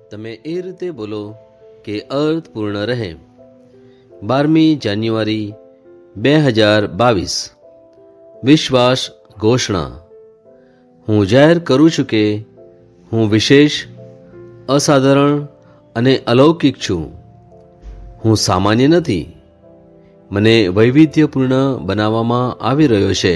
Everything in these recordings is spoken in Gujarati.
તમે એ રીતે બોલો કે અર્થપૂર્ણ રહે. 12મી જાન્યુઆરી 2022. વિશ્વાસ ઘોષણા. હું જાહેર કરું છું કે હું વિશેષ, અસાધારણ અને અલૌકિક છું. હું સામાન્ય નથી. મને વૈવિધ્યપૂર્ણ બનાવવામાં આવી રહ્યો છે.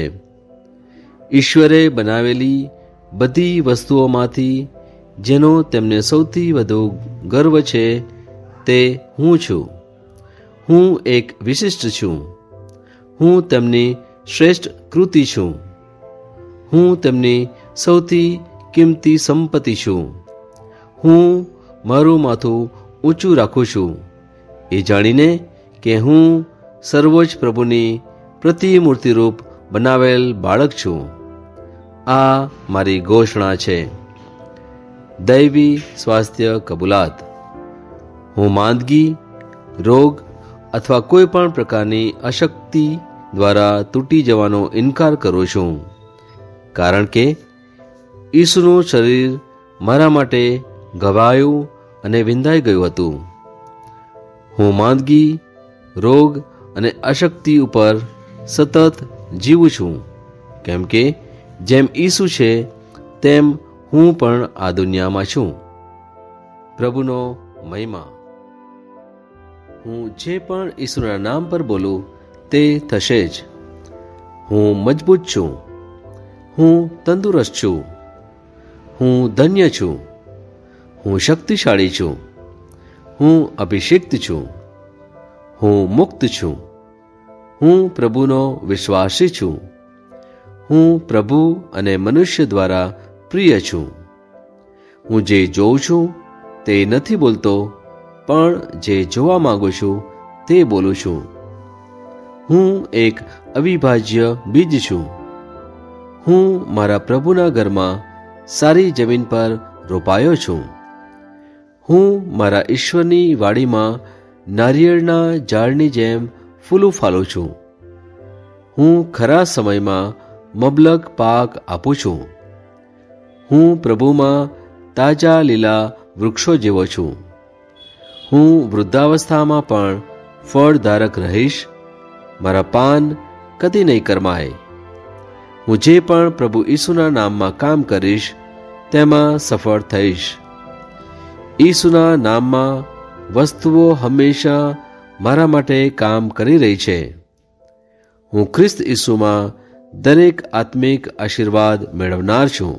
ઈશ્વરે બનાવેલી બધી વસ્તુઓમાંથી જેનો તેમને સૌથી વધુ ગર્વ છે તે હું છું. હું એક વિશિષ્ટ છું. હું તેમની શ્રેષ્ઠ કૃતિ છું. હું તેમની સૌથી કિંમતી સંપત્તિ છું. હું મારું માથું ઊંચું રાખું છું એ જાણીને કે હું સર્વોચ્ચ પ્રભુની પ્રતિમૂર્તિરૂપ બનાવેલ બાળક છું. આ મારી ઘોષણા છે. દૈવી સ્વાસ્થ્ય કબૂલાત. હું માંદગી, રોગ અથવા કોઈ પણ પ્રકારની અશક્તિ દ્વારા તૂટી જવાનો ઇનકાર કરું છું, કારણ કે ઈસુનું શરીર મારા માટે ઘવાયું અને વિંધાઈ ગયું હતું. હું માંદગી, રોગ અને અશક્તિ ઉપર સતત જીવું છું, કેમ કે જેમ ઈસુ છે તેમ હું પણ આ દુનિયામાં છું. પ્રભુનો મહિમા. હું જે પણ ઈસુના નામ પર બોલું તે થશે જ. હું મજબૂત છું. હું તંદુરસ્ત છું. હું ધન્ય છું. હું શક્તિશાળી છું. હું અભિષિક્ત છું. હું મુક્ત છું. હું પ્રભુનો વિશ્વાસી છું. હું પ્રભુ અને મનુષ્ય દ્વારા પ્રિય છું. હું જે જોઉં છું તે નથી બોલતો, પણ જે જોવા માંગુ છું તે બોલું છું. હું એક અવિભાજ્ય બીજ છું. હું મારા પ્રભુના ઘરમાં સારી જમીન પર રોપાયો છું. હું મારા ઈશ્વરની વાડીમાં નારિયેળના ઝાડની જેમ ફૂલું ફાલું છું. હું ખરા સમયમાં મબલક પાક આપું છું. હું પ્રભુમાં તાજા લીલા વૃક્ષો જેવો છું. હું વૃદ્ધાવસ્થામાં પણ ફળધારક રહીશ. મારા પાન કદી નહીં કરમાય. હું જે પણ પ્રભુ ઈસુના નામમાં કામ કરીશ તેમાં સફળ થઈશ. ઈસુના નામમાં વસ્તુઓ હંમેશા મારા માટે કામ કરી રહી છે. હું ખ્રિસ્ત ઈસુમાં દરેક આત્મિક આશીર્વાદ મેળવનાર છું.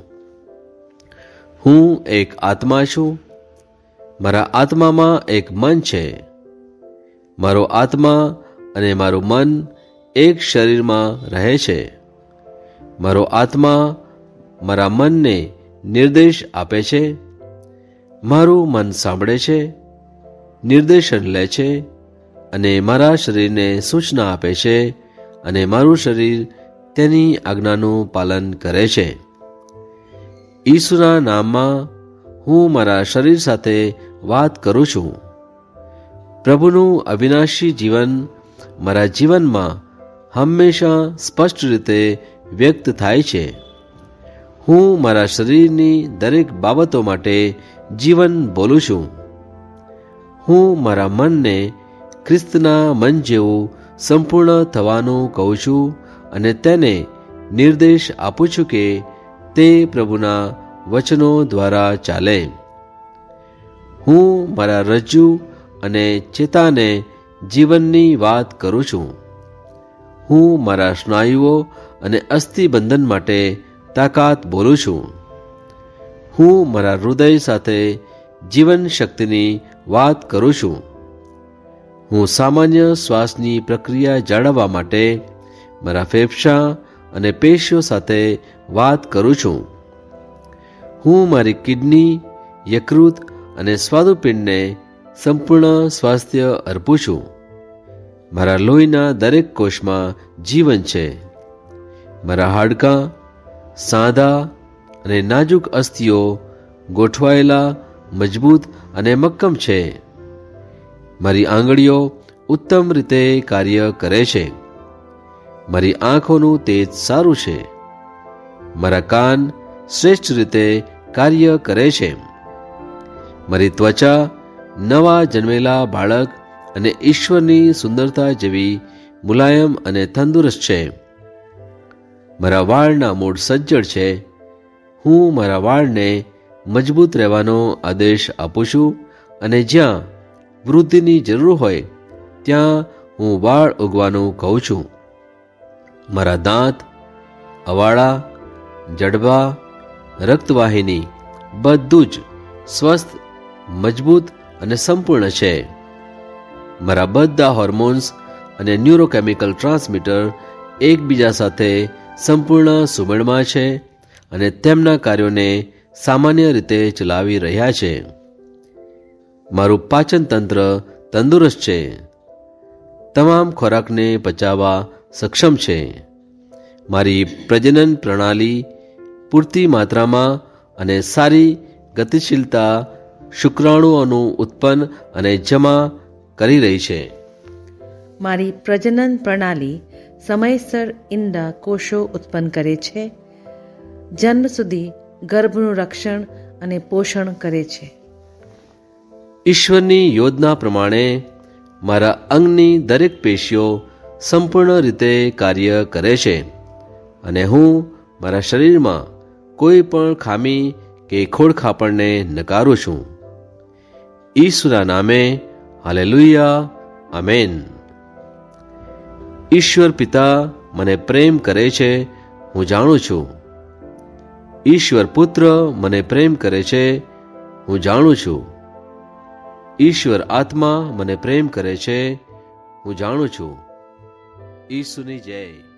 હું એક આત્મા છું. મારા આત્મામાં એક મન છે. મારો આત્મા અને મારું મન એક શરીરમાં રહે છે. મારો આત્મા મારા મનને નિર્દેશ આપે છે. મારું મન સાંભળે છે, નિર્દેશન લે છે અને મારા શરીરને સૂચના આપે છે, અને મારું શરીર તેની આજ્ઞાનું પાલન કરે છે. ઈસુના નામમાં હું મારા શરીર સાથે વાત કરું છું. પ્રભુનું અવિનાશી જીવન મારા જીવનમાં હંમેશા સ્પષ્ટ રીતે વ્યક્ત થાય છે. હું મારા શરીરની દરેક બાબતો માટે જીવન બોલું છું. હું મારા મનને ખ્રિસ્તના મન જેવું સંપૂર્ણ થવાનું કહું છું અને તેને નિર્દેશ આપું છું કે તે પ્રભુના વચનો દ્વારા ચાલે. હું મારા રજ્જુ અને ચેતાને જીવનની વાત કરું છું. હું મારા સ્નાયુઓ અને અસ્થિબંધન માટે તાકાત બોલું છું. હું મારા હૃદય સાથે જીવન શક્તિની વાત કરું છું. હું સામાન્ય શ્વાસની પ્રક્રિયા જાળવવા માટે મારા ફેફસા અને પેશીઓ સાથે વાત કરું છું. હું મારી કિડની, યકૃત અને સ્વાદુપિંડને સંપૂર્ણ સ્વાસ્થ્ય અર્પું છું. મારા લોહીના દરેક કોષમાં જીવન છે. મારા હાડકાં, સાંધા અને નાજુક અસ્થિઓ ગોઠવાયેલા, મજબૂત અને મક્કમ છે. મારી આંગળીઓ ઉત્તમ રીતે કાર્ય કરે છે. મારી આંખોનું તેજ સારું છે. મારા કાન શ્રેષ્ઠ રીતે કાર્ય કરે છે. મારી ત્વચા નવા જન્મેલા બાળક અને ઈશ્વરની સુંદરતા જેવી મુલાયમ અને તંદુરસ્ત છે. મારા વાળના મૂળ સજ્જડ છે. હું મારા વાળને મજબૂત રહેવાનો આદેશ આપું છું અને જ્યાં વૃદ્ધિની જરૂર હોય ત્યાં હું વાળ ઉગવાનું કહું છું. મારા દાંત, અવાળા, જડબા, રક્તવાહિની બધું જ સ્વસ્થ, મજબૂત અને સંપૂર્ણ છે. મારા બધા હોર્મોન્સ અને ન્યુરોકેમિકલ ટ્રાન્સમીટર એકબીજા સાથે સંપૂર્ણ સુમેળમાં છે અને તેમના કાર્યોને સામાન્ય રીતે ચલાવી રહ્યા છે. મારું પાચન તંત્ર તંદુરસ્ત છે. તમામ ખોરાકને પચાવવા સક્ષમ છે. મારી પ્રજનન પ્રણાલી પૂરતી માત્રામાં અને સારી ગતિશીલતા શુક્રાણુઓનું ઉત્પન્ન અને જમા કરી રહી છે. મારી પ્રજનન પ્રણાલી સમયસર ઈંડા કોષો ઉત્પન્ન કરે છે, જન્મ સુધી ગર્ભનું રક્ષણ અને પોષણ કરે છે. ઈશ્વરની યોજના પ્રમાણે મારા અંગની દરેક પેશીઓ સંપૂર્ણ રીતે કાર્ય કરે છે અને હું મારા શરીરમાં કોઈ પણ ખામી કે ખોડખાપણને નકારું છું. ઈશ્વરના નામે હાલેલુયા, આમેન. ઈશ્વર પિતા મને પ્રેમ કરે છે, હું જાણું છું. ઈશ્વર પુત્ર મને પ્રેમ કરે છે, હું જાણું છું. ઈશ્વર આત્મા મને પ્રેમ કરે છે, હું જાણું છું. ઈસુની જય.